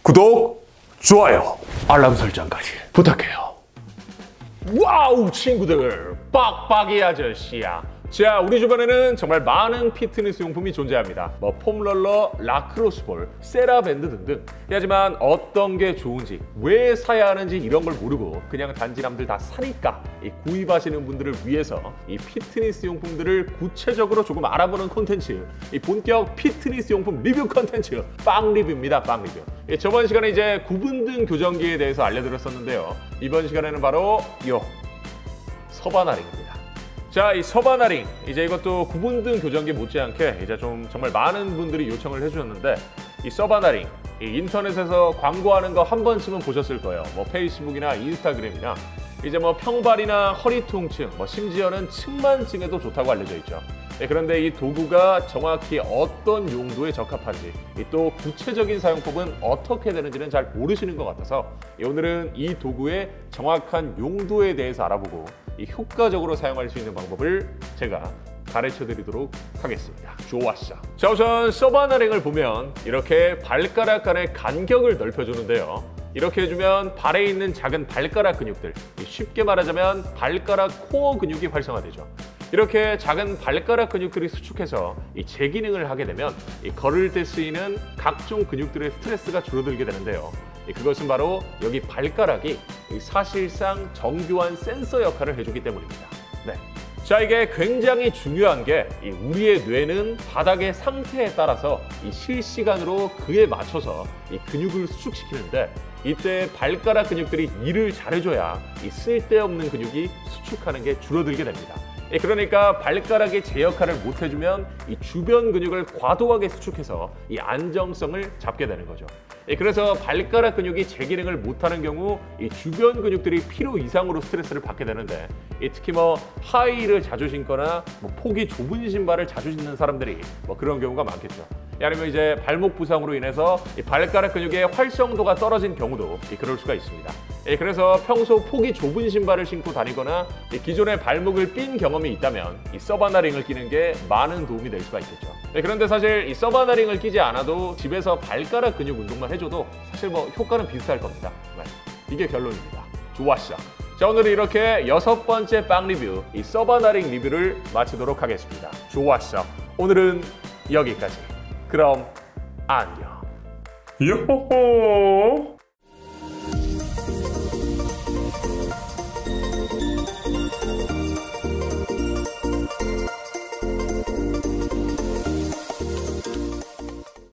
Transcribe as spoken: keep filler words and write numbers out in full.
구독, 좋아요, 알람 설정까지 부탁해요. 와우 친구들, 빡빡이 아저씨야. 자, 우리 주변에는 정말 많은 피트니스 용품이 존재합니다. 뭐 폼롤러, 라크로스볼, 세라밴드 등등. 하지만 어떤 게 좋은지, 왜 사야 하는지 이런 걸 모르고 그냥 단지 남들 다 사니까 이 구입하시는 분들을 위해서 이 피트니스 용품들을 구체적으로 조금 알아보는 콘텐츠, 이 본격 피트니스 용품 리뷰 콘텐츠 빵 리뷰입니다. 빵 리뷰. 예, 저번 시간에 이제 구분등 교정기에 대해서 알려드렸었는데요. 이번 시간에는 바로 요 서바나링입니다. 자, 이 서바나링, 이제 이것도 구분등 교정기 못지않게 이제 좀 정말 많은 분들이 요청을 해주셨는데, 이 서바나링, 이 인터넷에서 광고하는 거 한 번쯤은 보셨을 거예요. 뭐 페이스북이나 인스타그램이나 이제 뭐 평발이나 허리 통증, 뭐 심지어는 측만증에도 좋다고 알려져 있죠. 예, 그런데 이 도구가 정확히 어떤 용도에 적합한지, 또 구체적인 사용법은 어떻게 되는지는 잘 모르시는 것 같아서 오늘은 이 도구의 정확한 용도에 대해서 알아보고 이 효과적으로 사용할 수 있는 방법을 제가 가르쳐 드리도록 하겠습니다. 좋았어. 자, 우선 서바나링을 보면 이렇게 발가락 간의 간격을 넓혀주는데요. 이렇게 해주면 발에 있는 작은 발가락 근육들, 쉽게 말하자면 발가락 코어 근육이 활성화되죠. 이렇게 작은 발가락 근육들이 수축해서 이 재기능을 하게 되면 이 걸을 때 쓰이는 각종 근육들의 스트레스가 줄어들게 되는데요. 그것은 바로 여기 발가락이 사실상 정교한 센서 역할을 해주기 때문입니다. 네. 자, 이게 굉장히 중요한 게 이 우리의 뇌는 바닥의 상태에 따라서 이 실시간으로 그에 맞춰서 이 근육을 수축시키는데, 이때 발가락 근육들이 일을 잘해줘야 이 쓸데없는 근육이 수축하는 게 줄어들게 됩니다. 그러니까 발가락이 제 역할을 못 해주면 이 주변 근육을 과도하게 수축해서 이 안정성을 잡게 되는 거죠. 그래서 발가락 근육이 제 기능을 못하는 경우 이 주변 근육들이 필요 이상으로 스트레스를 받게 되는데, 특히 뭐 하이힐을 자주 신거나 뭐 폭이 좁은 신발을 자주 신는 사람들이 뭐 그런 경우가 많겠죠. 아니면 이제 발목 부상으로 인해서 이 발가락 근육의 활성도가 떨어진 경우도 그럴 수가 있습니다. 그래서 평소 폭이 좁은 신발을 신고 다니거나 기존에 발목을 삔 경험이 있다면 이 서바나링을 끼는 게 많은 도움이 될 수가 있겠죠. 그런데 사실 이 서바나링을 끼지 않아도 집에서 발가락 근육 운동만 해줘도 사실 뭐 효과는 비슷할 겁니다. 이게 결론입니다. 좋았어. 자, 오늘은 이렇게 여섯 번째 빵 리뷰, 이 서바나링 리뷰를 마치도록 하겠습니다. 좋았어. 오늘은 여기까지. 그럼 안녕. 요호호.